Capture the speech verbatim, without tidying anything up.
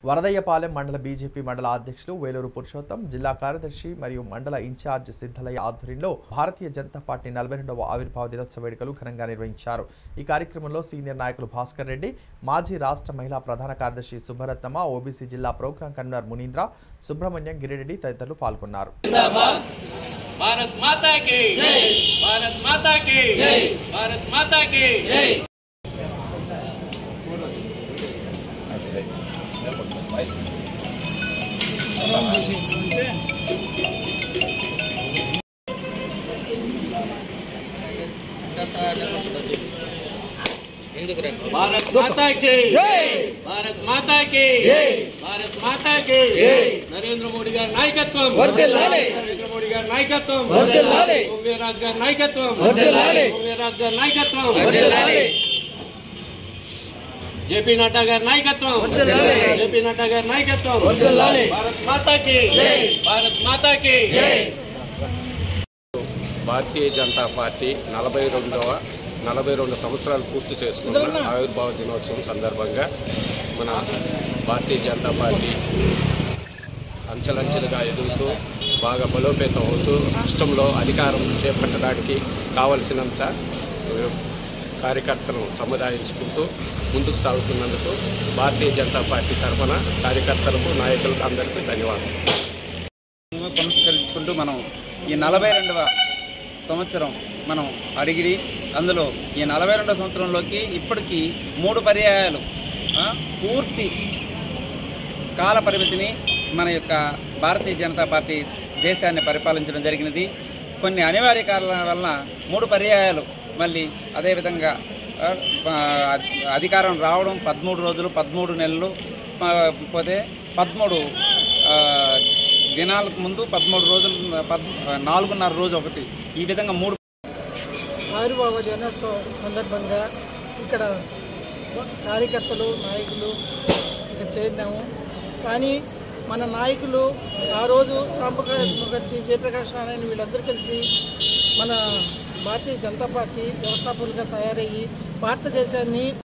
వరదయ్యపాలెం మండల బీజేపీ మండల అధ్యక్షులు వేలూరు పురుషోత్తం, జిల్లా కార్యదర్శి మరియు మండల ఇన్ఛార్జ్ సిద్ధలయ్య ఆధ్వర్యంలో భారతీయ జనతా పార్టీ నలభై రెండవ ఆవిర్భావ దినోత్సవ వేడుకలు ఘనంగా నిర్వహించారు. ఈ కార్యక్రమంలో సీనియర్ నాయకులు భాస్కర్ రెడ్డి, మాజీ రాష్ట్ర మహిళా ప్రధాన కార్యదర్శి సుబ్బరత్నమ్మ, ఓబీసీ జిల్లా ప్రోగ్రాం కన్వీనర్ మునీంద్ర, సుబ్రహ్మణ్యం, గిరిరెడ్డి తదితరులు పాల్గొన్నారు. भारत माता की जय, भारत माता की जय, भारत माता की जय। भारत माता की जय, भारत माता की जय, भारत माता की जय। नरेंद्र मोदी गारी नायकत्వం వర్ధిల్లాలి, नरेंद्र मोदी गारी नायकत्వం వర్ధిల్లాలి, ఓవే రాజ్ గారి నాయకత్వం వర్ధిల్లాలి, ఓవే రాజ్ గారి నాయకత్వం వర్ధిల్లాలి, जेपी नड्डा गारी नायकत्వం వర్ధిల్లాలి, जेपी नड्डा गारी नायकत्వం వర్ధిల్లాలి। भारत माता की जय, भारत माता की जय। భారతీయ జనతా పార్టీ నలభై రెండవ నలభై రెండు సంవత్సరాలు పూర్తి చేసుకున్న ఆవిర్భావ దినోత్సవం సందర్భంగా మన భారతీయ జనతా పార్టీ అంచెలంచెలుగా ఎదుగుతూ బాగా బలోపేతం అవుతూ రాష్ట్రంలో అధికారం చేపట్టడానికి కావలసినంత కార్యకర్తలను సముదాయించుకుంటూ ముందుకు సాగుతున్నందుకు భారతీయ జనతా పార్టీ తరఫున కార్యకర్తలకు నాయకులకు అందరికీ ధన్యవాదాలు పురస్కరించుకుంటూ మనం ఈ నలభై రెండవ సంవత్సరం మనం అడిగిడి అందులో ఈ నలభై రెండవ సంవత్సరంలోకి ఇప్పటికీ మూడు పర్యాయాలు పూర్తి కాల పరిమితిని మన యొక్క భారతీయ జనతా పార్టీ దేశాన్ని పరిపాలించడం జరిగినది. కొన్ని అనివార్య కారణాల వలన మూడు పర్యాయాలు మళ్ళీ అదేవిధంగా అధికారం రావడం పదమూడు రోజులు పదమూడు నెలలు పోతే పదమూడు దినాలకు ముందు పదమూడు రోజులు పద్ నాలుగున్నర రోజు ఒకటి ఈ విధంగా మూడు ఆవిర్భావ దినోత్సవం సందర్భంగా ఇక్కడ కార్యకర్తలు నాయకులు ఇక్కడ చేరినాము. కానీ మన నాయకులు ఆ రోజు సాంబశివరావు ముఖర్జీ, జయప్రకాష్ నారాయణ వీళ్ళందరూ కలిసి మన భారతీయ జనతా పార్టీ వ్యవస్థాపకులుగా తయారయ్యి భారతదేశాన్ని